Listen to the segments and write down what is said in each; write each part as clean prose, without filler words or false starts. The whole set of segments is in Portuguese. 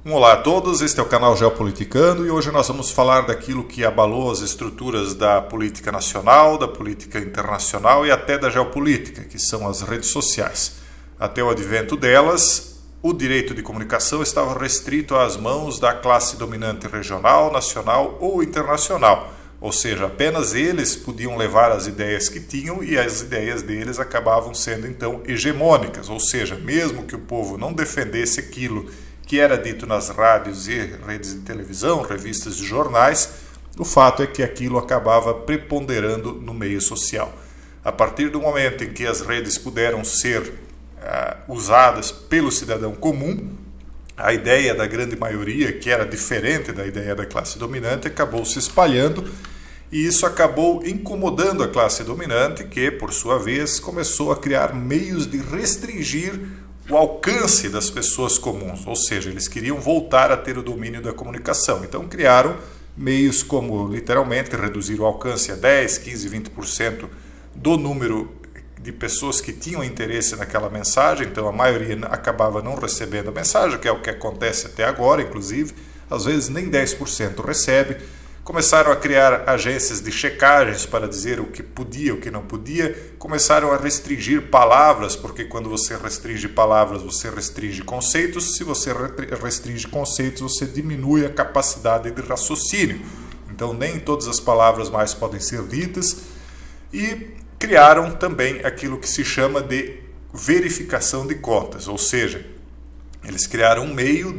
Olá a todos, este é o canal Geopoliticando e hoje nós vamos falar daquilo que abalou as estruturas da política nacional, da política internacional e até da geopolítica, que são as redes sociais. Até o advento delas, o direito de comunicação estava restrito às mãos da classe dominante regional, nacional ou internacional, ou seja, apenas eles podiam levar as ideias que tinham e as ideias deles acabavam sendo então hegemônicas, ou seja, mesmo que o povo não defendesse aquilo que era dito nas rádios e redes de televisão, revistas de jornais, o fato é que aquilo acabava preponderando no meio social. A partir do momento em que as redes puderam ser usadas pelo cidadão comum, a ideia da grande maioria, que era diferente da ideia da classe dominante, acabou se espalhando e isso acabou incomodando a classe dominante, que, por sua vez, começou a criar meios de restringir o alcance das pessoas comuns, ou seja, eles queriam voltar a ter o domínio da comunicação. Então criaram meios como, literalmente, reduzir o alcance a 10, 15, 20% do número de pessoas que tinham interesse naquela mensagem, então a maioria acabava não recebendo a mensagem, que é o que acontece até agora, inclusive, às vezes nem 10% recebe. Começaram a criar agências de checagens para dizer o que podia, o que não podia. Começaram a restringir palavras, porque quando você restringe palavras, você restringe conceitos. Se você restringe conceitos, você diminui a capacidade de raciocínio. Então, nem todas as palavras mais podem ser ditas. E criaram também aquilo que se chama de verificação de contas, ou seja, eles criaram um meio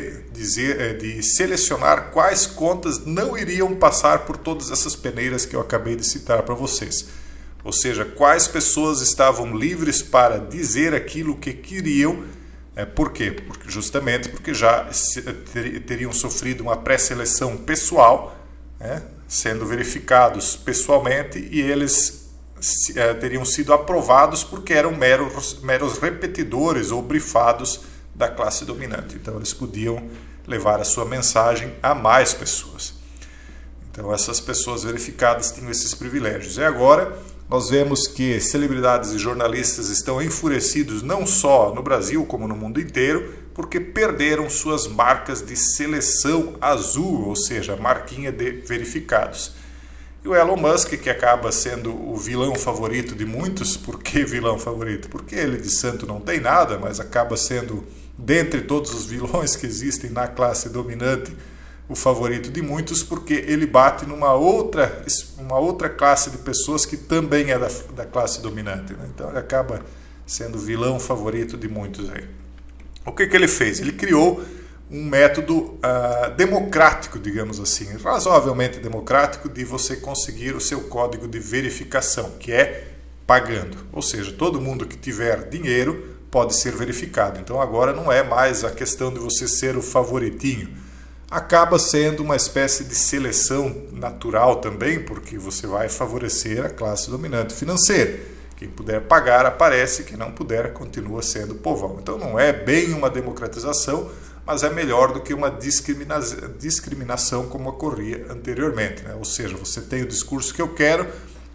de selecionar quais contas não iriam passar por todas essas peneiras que eu acabei de citar para vocês. Ou seja, quais pessoas estavam livres para dizer aquilo que queriam. Por quê? Justamente porque já teriam sofrido uma pré-seleção pessoal, sendo verificados pessoalmente, e eles teriam sido aprovados porque eram meros repetidores ou brifados da classe dominante. Então eles podiam levar a sua mensagem a mais pessoas. Então essas pessoas verificadas tinham esses privilégios. E agora nós vemos que celebridades e jornalistas estão enfurecidos não só no Brasil como no mundo inteiro, porque perderam suas marcas de seleção azul, ou seja, a marquinha de verificados. E o Elon Musk, que acaba sendo o vilão favorito de muitos. Por que vilão favorito? Porque ele de santo não tem nada, mas acaba sendo, dentre todos os vilões que existem na classe dominante, o favorito de muitos, porque ele bate numa outra classe de pessoas que também é da classe dominante, né? Então ele acaba sendo o vilão favorito de muitos aí. O que ele fez? Ele criou um método democrático, digamos assim, razoavelmente democrático, de você conseguir o seu código de verificação, que é pagando. Ou seja, todo mundo que tiver dinheiro pode ser verificado. Então agora não é mais a questão de você ser o favoritinho. Acaba sendo uma espécie de seleção natural também, porque você vai favorecer a classe dominante financeira. Quem puder pagar aparece, quem não puder continua sendo povão. Então não é bem uma democratização, mas é melhor do que uma discriminação como ocorria anteriormente, né? Ou seja, você tem o discurso que eu quero,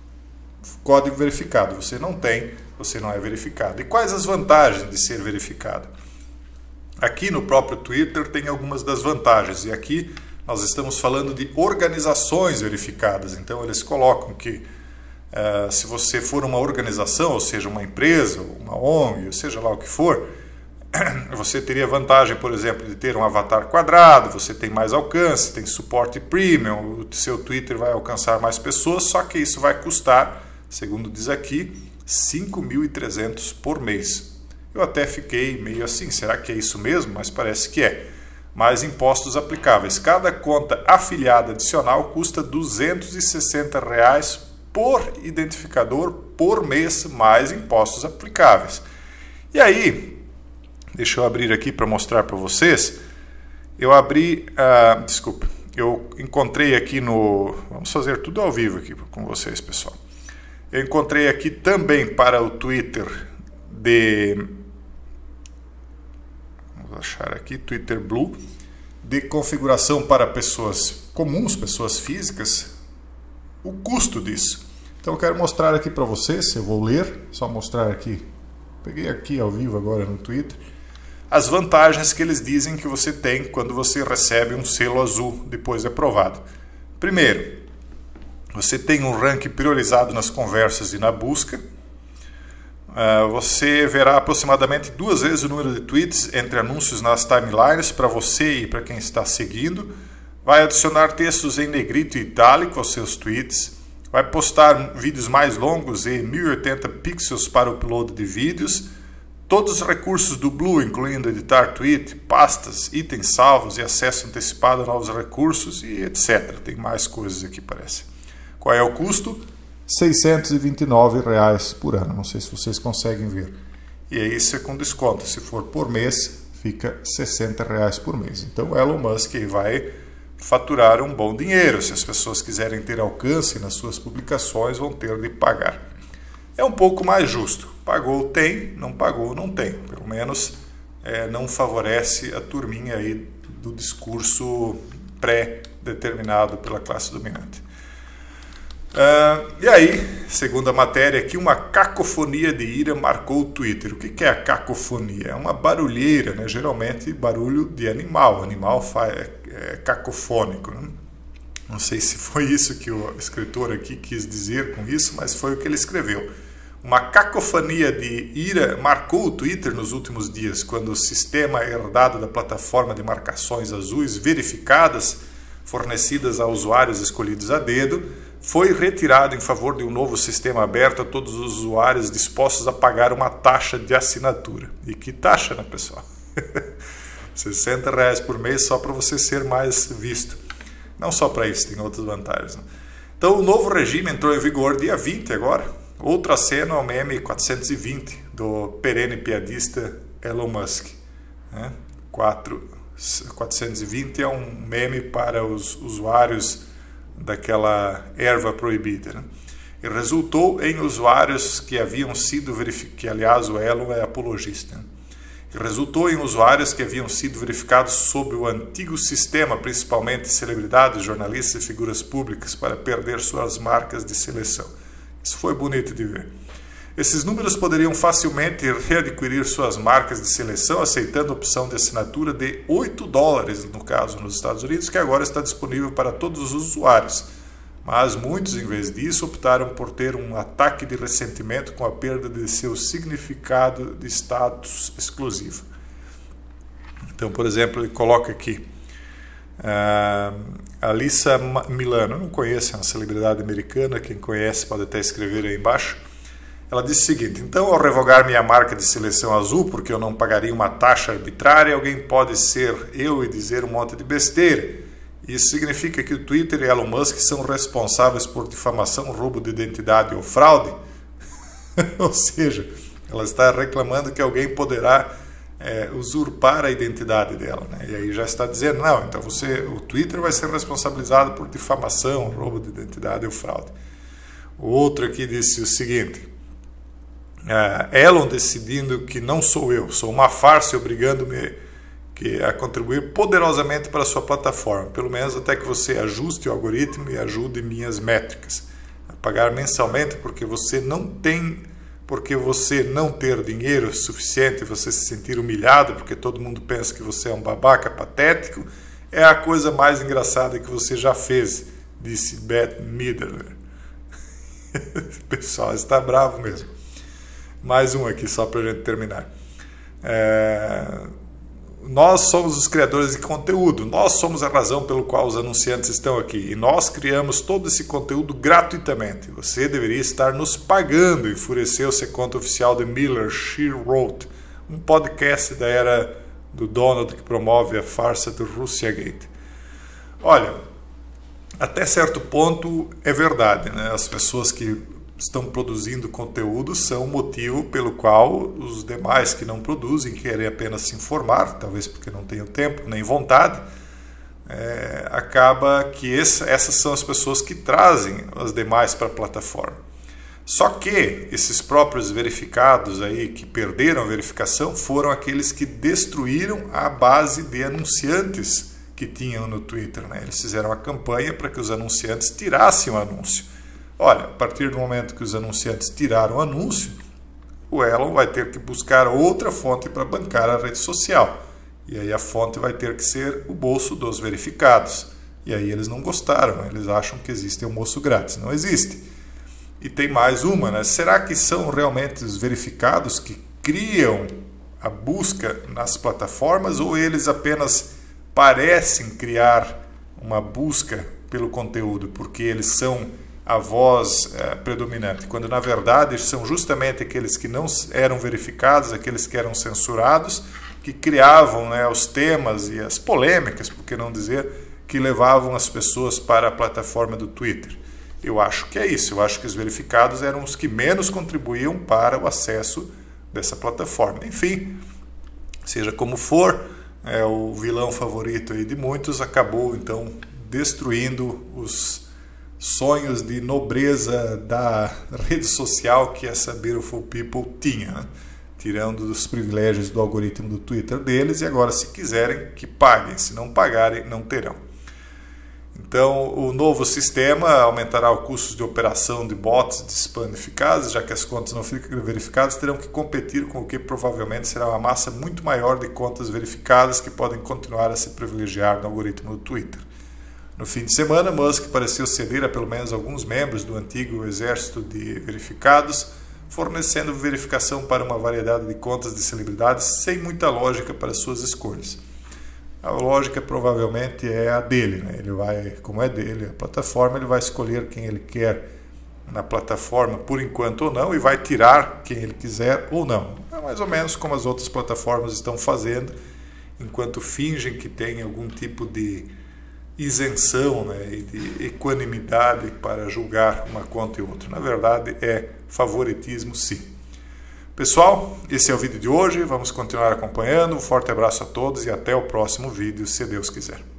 código verificado. Você não tem, você não é verificado. E quais as vantagens de ser verificado? Aqui no próprio Twitter tem algumas das vantagens, e aqui nós estamos falando de organizações verificadas. Então eles colocam que se você for uma organização, ou seja, uma empresa, uma ONG, ou seja lá o que for, você teria vantagem, por exemplo, de ter um avatar quadrado, você tem mais alcance, tem suporte premium, o seu Twitter vai alcançar mais pessoas, só que isso vai custar, segundo diz aqui, 5.300 por mês. Eu até fiquei meio assim, será que é isso mesmo? Mas parece que é. Mais impostos aplicáveis. Cada conta afiliada adicional custa R$ 260 por identificador por mês, mais impostos aplicáveis. E aí, deixa eu abrir aqui para mostrar para vocês. Eu encontrei aqui no... Vamos fazer tudo ao vivo aqui com vocês, pessoal. Eu encontrei aqui também para o Twitter vamos achar aqui, Twitter Blue, de configuração para pessoas comuns, pessoas físicas, o custo disso. Então eu quero mostrar aqui para vocês, eu vou ler, só mostrar aqui. Peguei aqui ao vivo agora no Twitter. as vantagens que eles dizem que você tem quando você recebe um selo azul depois de aprovado. Primeiro, você tem um ranking priorizado nas conversas e na busca. Você verá aproximadamente 2 vezes o número de tweets entre anúncios nas timelines para você e para quem está seguindo. Vai adicionar textos em negrito e itálico aos seus tweets. Vai postar vídeos mais longos e 1080 pixels para o upload de vídeos. Todos os recursos do Blue, incluindo editar tweet, pastas, itens salvos e acesso antecipado a novos recursos e etc. Tem mais coisas aqui, parece. Qual é o custo? R$ 629 por ano. Não sei se vocês conseguem ver. E aí isso é com desconto. Se for por mês, fica R$ 60 por mês. Então Elon Musk vai faturar um bom dinheiro. Se as pessoas quiserem ter alcance nas suas publicações, vão ter de pagar. É um pouco mais justo. Pagou, tem. Não pagou, não tem. Pelo menos não favorece a turminha aí do discurso pré-determinado pela classe dominante. E aí, segundo a matéria aqui, uma cacofonia de ira marcou o Twitter. O que é a cacofonia? É uma barulheira, né? Geralmente barulho de animal. Animal é cacofônico, né? Não sei se foi isso que o escritor aqui quis dizer com isso, mas foi o que ele escreveu. Uma cacofonia de ira marcou o Twitter nos últimos dias, quando o sistema herdado da plataforma de marcações azuis verificadas, fornecidas a usuários escolhidos a dedo, foi retirado em favor de um novo sistema aberto a todos os usuários dispostos a pagar uma taxa de assinatura. E que taxa, né, pessoal? R$ 60 por mês só para você ser mais visto. Não só para isso, tem outras vantagens, né? Então o novo regime entrou em vigor dia 20 agora. Outro aceno ao meme 420 do perene piadista Elon Musk. 420 é um meme para os usuários daquela erva proibida, né? E resultou em usuários que haviam sido verificados, que aliás o Elon é apologista, né? E resultou em usuários que haviam sido verificados sob o antigo sistema, principalmente celebridades, jornalistas e figuras públicas, para perder suas marcas de seleção. Isso foi bonito de ver. Esses números poderiam facilmente readquirir suas marcas de seleção, aceitando a opção de assinatura de $8, no caso, nos Estados Unidos, que agora está disponível para todos os usuários. Mas muitos, em vez disso, optaram por ter um ataque de ressentimento com a perda de seu significado de status exclusivo. Então, por exemplo, ele coloca aqui Alyssa Milano, eu não conheço, é uma celebridade americana, quem conhece pode até escrever aí embaixo. Ela disse o seguinte: então, ao revogar minha marca de seleção azul, porque eu não pagaria uma taxa arbitrária, alguém pode ser eu e dizer um monte de besteira. Isso significa que o Twitter e Elon Musk são responsáveis por difamação, roubo de identidade ou fraude? Ou seja, ela está reclamando que alguém poderá usurpar a identidade dela, né? E aí já está dizendo, não, então o Twitter vai ser responsabilizado por difamação, roubo de identidade ou fraude. O outro aqui disse o seguinte: Elon decidindo que não sou eu, sou uma farsa e obrigando-me a contribuir poderosamente para a sua plataforma, pelo menos até que você ajuste o algoritmo e ajude minhas métricas. A pagar mensalmente porque você não ter dinheiro suficiente, você se sentir humilhado porque todo mundo pensa que você é um babaca patético, é a coisa mais engraçada que você já fez, disse Beth Midler. O pessoal está bravo mesmo. Mais um aqui só para a gente terminar. Nós somos os criadores de conteúdo, nós somos a razão pelo qual os anunciantes estão aqui e nós criamos todo esse conteúdo gratuitamente. Você deveria estar nos pagando, enfureceu-se a conta oficial de Miller, She Wrote, um podcast da era do Donald que promove a farsa do Russiagate. Olha, até certo ponto é verdade, né? As pessoas que estão produzindo conteúdo são o motivo pelo qual os demais que não produzem querem apenas se informar, talvez porque não tenham tempo nem vontade, acaba que essas são as pessoas que trazem as demais para a plataforma. Só que esses próprios verificados aí que perderam a verificação foram aqueles que destruíram a base de anunciantes que tinham no Twitter, né? Eles fizeram a campanha para que os anunciantes tirassem o anúncio. Olha, a partir do momento que os anunciantes tiraram o anúncio, o Elon vai ter que buscar outra fonte para bancar a rede social. E aí a fonte vai ter que ser o bolso dos verificados. E aí eles não gostaram, eles acham que existe almoço grátis. Não existe. E tem mais uma, né? Será que são realmente os verificados que criam a busca nas plataformas ou eles apenas parecem criar uma busca pelo conteúdo porque eles são a voz predominante, quando na verdade são justamente aqueles que não eram verificados, aqueles que eram censurados, que criavam, né, os temas e as polêmicas, por que não dizer, que levavam as pessoas para a plataforma do Twitter. Eu acho que é isso, eu acho que os verificados eram os que menos contribuíam para o acesso dessa plataforma. Enfim, seja como for, o vilão favorito aí de muitos acabou então destruindo os sonhos de nobreza da rede social que essa Beautiful People tinha, né? Tirando dos privilégios do algoritmo do Twitter deles, e agora se quiserem que paguem, se não pagarem não terão. Então o novo sistema aumentará o custo de operação de bots de spam eficazes, já que as contas não ficam verificadas, terão que competir com o que provavelmente será uma massa muito maior de contas verificadas que podem continuar a se privilegiar no algoritmo do Twitter. No fim de semana, Musk pareceu ceder a pelo menos alguns membros do antigo exército de verificados, fornecendo verificação para uma variedade de contas de celebridades sem muita lógica para suas escolhas. A lógica provavelmente é a dele, né? Ele vai, como é dele a plataforma, ele vai escolher quem ele quer na plataforma por enquanto ou não e vai tirar quem ele quiser ou não. É mais ou menos como as outras plataformas estão fazendo, enquanto fingem que tem algum tipo de isenção, né, e de equanimidade para julgar uma conta e outra. Na verdade, é favoritismo, sim. Pessoal, esse é o vídeo de hoje. Vamos continuar acompanhando. Um forte abraço a todos e até o próximo vídeo, se Deus quiser.